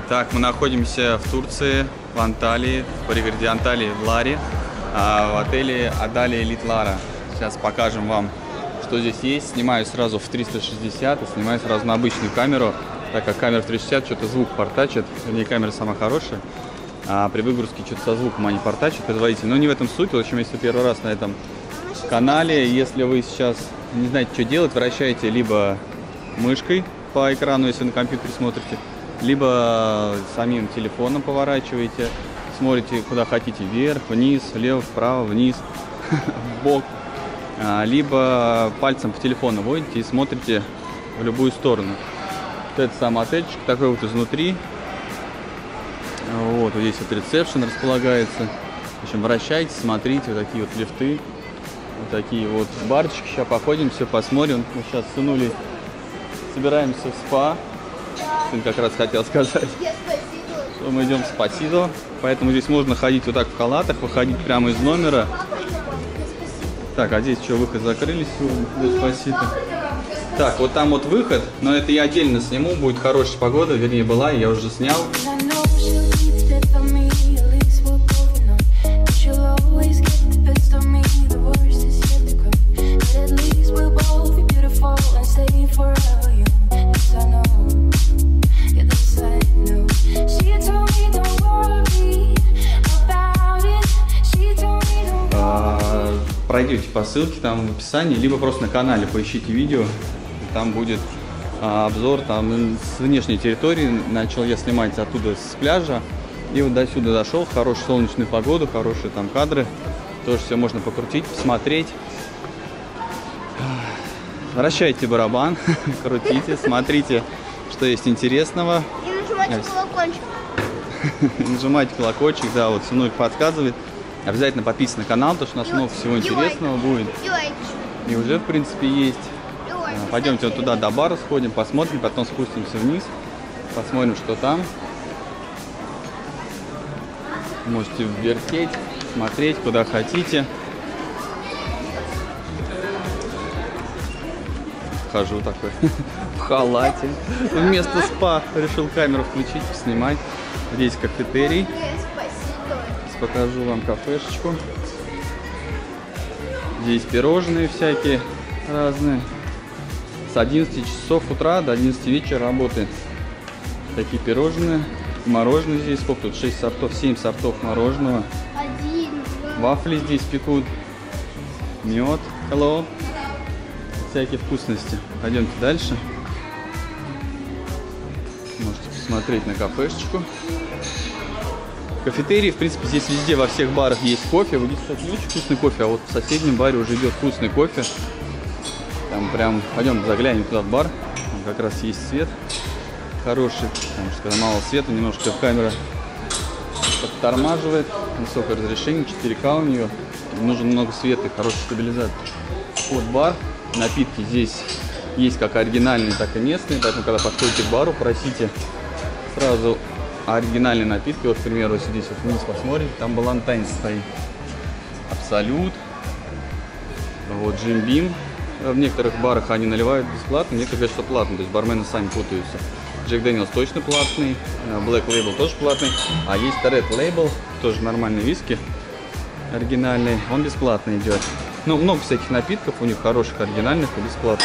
Так, мы находимся в Турции, в Анталии, в пригороде Анталии, в Ларе, в отеле Адалия Элит Лара. Сейчас покажем вам, что здесь есть. Снимаю сразу в 360 и снимаю сразу на обычную камеру, так как камера в 360 что-то звук портачит, вернее, камера самая хорошая, а при выгрузке что-то со звуком они портачат, производитель. Но не в этом суть. В общем, если первый раз на этом канале, если вы сейчас не знаете, что делать, вращайте либо мышкой по экрану, если на компьютере смотрите, либо самим телефоном поворачиваете, смотрите куда хотите, вверх, вниз, влево, вправо, вниз, в бок, либо пальцем по телефону водите и смотрите в любую сторону. Вот это сам отельчик, такой вот изнутри. Вот здесь вот ресепшн располагается. В общем, вращайте, смотрите, вот такие вот лифты, вот такие вот барчики. Сейчас походим, все посмотрим. Мы сейчас с сынулей собираемся в спа. Сын как раз хотел сказать, что мы идем в спасидо. Поэтому здесь можно ходить вот так в халатах, выходить прямо из номера. Так, а здесь что, выход закрылись сегодня? Спасибо. Так, вот там вот выход, но это я отдельно сниму, будет хорошая погода, вернее была, я уже снял. Пройдете по ссылке там в описании, либо просто на канале поищите видео, там будет обзор там с внешней территории. Начал я снимать оттуда с пляжа и вот до сюда дошел, хорошую солнечную погоду, хорошие там кадры, тоже все можно покрутить, посмотреть. Вращайте барабан, крутите, смотрите, что есть интересного. И нажимайте колокольчик. Нажимайте колокольчик, да, вот сынуль подсказывает. Обязательно подписывайтесь на канал, потому что у нас много всего интересного будет. И уже, в принципе, есть. Пойдемте вот туда до бара сходим, посмотрим, потом спустимся вниз, посмотрим, что там. Можете вертеть, смотреть, куда хотите. Хожу такой в халате. Вместо спа решил камеру включить, снимать. Здесь кафетерий. Покажу вам кафешечку. Здесь пирожные всякие разные. С 11 часов утра до 11 вечера работает. Такие пирожные. Мороженое здесь сколько тут? 6 сортов, 7 сортов мороженого. Вафли здесь пекут. Мед. Hello. Всякие вкусности. Пойдемте дальше. Можете посмотреть на кафешечку. Кафетерий, в принципе, здесь везде, во всех барах есть кофе. Вот здесь, кстати, не очень вкусный кофе, а вот в соседнем баре уже идет вкусный кофе. Там прям, пойдем заглянем туда в бар. Там как раз есть свет хороший, потому что когда мало света, немножко камера подтормаживает. Высокое разрешение, 4К у нее. Нужен много света и хороший стабилизатор. Вот бар. Напитки здесь есть как оригинальные, так и местные. Поэтому, когда подходите к бару, просите сразу оригинальные напитки. Вот, к примеру, если здесь вот вниз посмотрите, там Балантайн стоит. Абсолют. Вот Джим Бим. В некоторых барах они наливают бесплатно, некоторые говорят, что платно. То есть бармены сами путаются. Джек Дэниелс точно платный. Black Label тоже платный. А есть Red Label, тоже нормальный виски. Оригинальный. Он бесплатно идет. Ну, много всяких напитков у них хороших, оригинальных и бесплатных.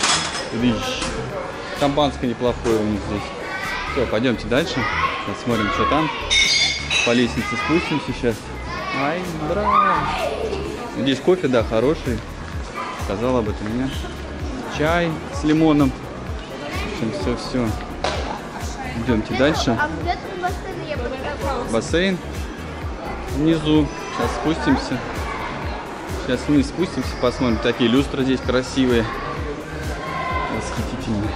Шампанское неплохое у них здесь. Все, пойдемте дальше. Посмотрим, что там. По лестнице спустимся сейчас. Ай, браво. Здесь кофе, да, хороший. Сказал об этом мне. Чай с лимоном. В общем, все. Идемте дальше. А где тут бассейн? Я бы бассейн внизу. Сейчас спустимся. Сейчас вниз спустимся, посмотрим. Такие люстры здесь красивые. Восхитительные.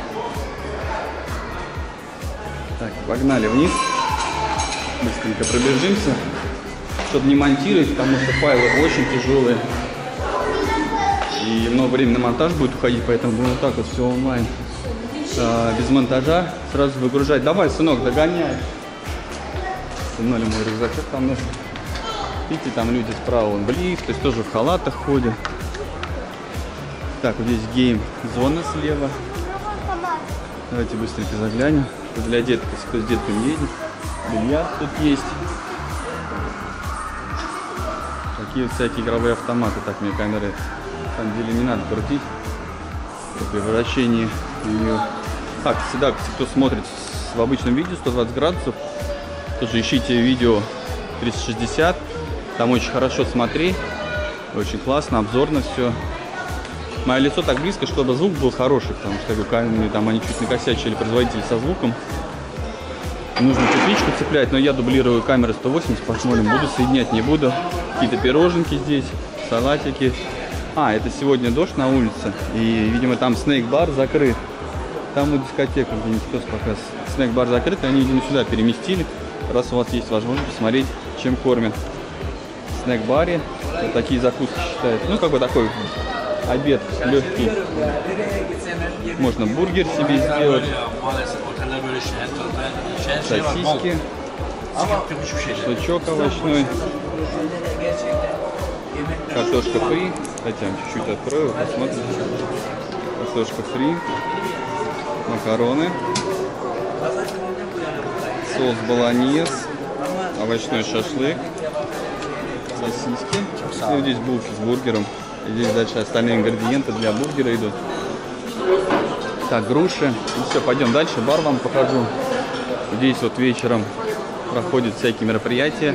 Так, погнали вниз. Быстренько пробежимся, чтобы не монтировать, потому что файлы очень тяжелые. И много времени на монтаж будет уходить, поэтому будем вот так вот все онлайн. Без монтажа сразу выгружать. Давай, сынок, догоняй. Сынули мой рюкзачок там нужно. Видите, там люди справа вон в лифт, то есть тоже в халатах ходят. Так, вот здесь гейм-зона слева. Давайте быстренько заглянем. Для деток, если кто с детками едет. Бильярд тут есть. Такие вот всякие игровые автоматы. Так, мне камеры на самом деле не надо крутить. При вращении ее. Так, всегда, кто смотрит в обычном видео 120 градусов, тоже ищите видео 360. Там очень хорошо смотреть. Очень классно, обзорно все. Мое лицо так близко, чтобы звук был хороший, потому что камеры там они чуть накосячили, производители со звуком. Нужно петличку цеплять, но я дублирую камеры 180, посмотрим, буду соединять, не буду. Какие-то пироженки здесь, салатики. А, это сегодня дождь на улице, и, видимо, там снэк-бар закрыт. Там вот дискотека, где не пес пока. Снэк-бар закрыт, и они, видимо, сюда переместили. Раз у вас есть возможность посмотреть, чем кормят. В снэк-баре вот такие закуски считают. Ну, как бы такой обед легкий. Можно бургер себе сделать. Сосиски. Шашлычок овощной. Картошка фри. Хотя чуть-чуть открою, посмотрите. Картошка фри. Макароны. Соус болоньез. Овощной шашлык. Сосиски. И вот здесь булки с бургером. И здесь дальше остальные ингредиенты для бургера идут. Так, груши. И все, пойдем дальше. Бар вам покажу. Здесь вот вечером проходят всякие мероприятия.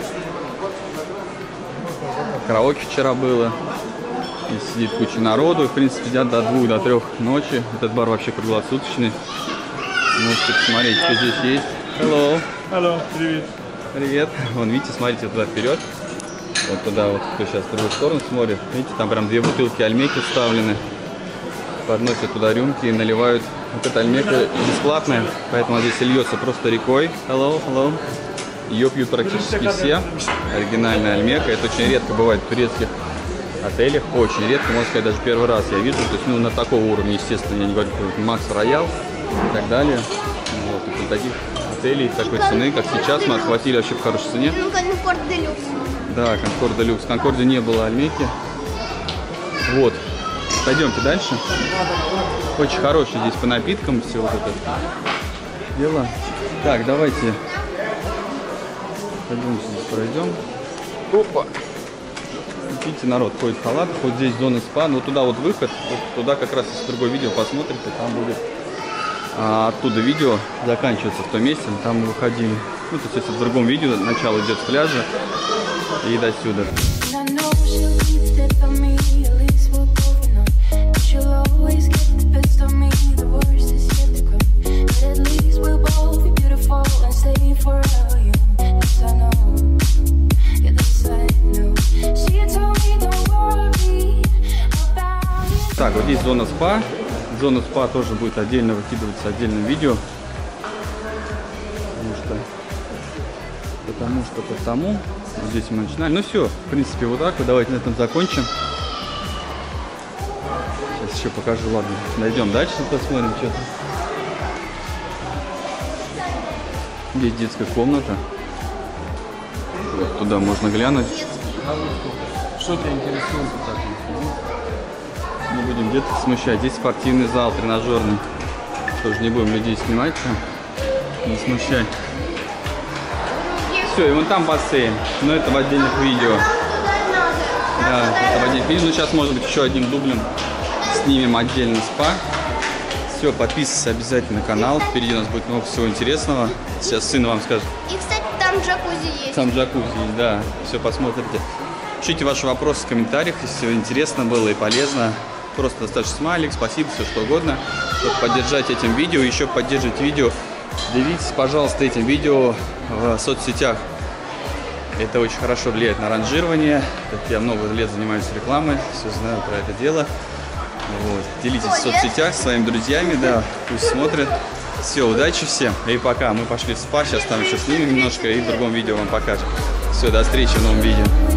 Караоке вчера было. И сидит куча народу. И, в принципе, сидят до 2, до 3 ночи. Этот бар вообще круглосуточный. Можете посмотреть, что здесь есть. Hello. Hello, привет. Привет. Вон, видите, смотрите туда вперед. Вот туда вот, кто сейчас в другую сторону смотрит. Видите, там прям 2 бутылки альмеки вставлены. Подносят туда рюмки и наливают. Вот эта альмека бесплатная, поэтому здесь льется просто рекой. Hello, hello. Ее пьют практически все. Оригинальная альмека. Это очень редко бывает в турецких отелях. Очень редко, можно сказать, даже первый раз я вижу. То есть, ну, на такого уровня, естественно, я не говорю, Макс Роял и так далее. Вот, и таких отелей такой цены, как сейчас, мы отхватили вообще по хорошей цене. Ну, Конкорд Делюкс. Да, Конкорд Делюкс. В Конкорде не было альмеки. Вот. Пойдемте дальше. Очень хороший здесь по напиткам все вот это дело. Так, давайте пойдемте здесь пройдем. Опа! Видите, народ ходит в халатах. Вот здесь зона спа. Но туда вот выход. Вот туда как раз, если другое видео посмотрите, там будет оттуда видео заканчивается в том месте. Там мы выходили. Ну, то есть, если в другом видео начало идет с пляжа и до сюда. Так, вот здесь зона спа. Зона спа тоже будет отдельно выкидываться отдельным видео. Потому. Вот здесь мы начинали. Ну все, в принципе, вот так вот. Давайте на этом закончим. Сейчас еще покажу, ладно. Дойдем дальше, посмотрим что-то. Здесь детская комната. Вот туда можно глянуть. Что-то интересует. Не будем где-то смущать. Здесь спортивный зал, тренажерный. Тоже не будем людей снимать. Не смущать. Все, и вон там бассейн. Но это в отдельных видео. Да, это в отдельных видео. Ну, сейчас, может быть, еще одним дублем снимем отдельно спа. Все, подписывайтесь обязательно на канал. Впереди у нас будет много всего интересного. Сейчас сын вам скажет. И, кстати, там джакузи есть. Там джакузи есть, да. Все, посмотрите. Пишите ваши вопросы в комментариях, если интересно было и полезно. Просто ставьте смайлик, спасибо, все что угодно. Чтобы поддержать этим видео, еще поддерживать видео. Делитесь, пожалуйста, этим видео в соцсетях. Это очень хорошо влияет на ранжирование. Так я много лет занимаюсь рекламой, все знаю про это дело. Вот. Делитесь в соцсетях с своими друзьями, да, пусть смотрят. Все, удачи всем и пока. Мы пошли в спа, сейчас там еще снимем немножко и в другом видео вам покажем. Все, до встречи в новом видео.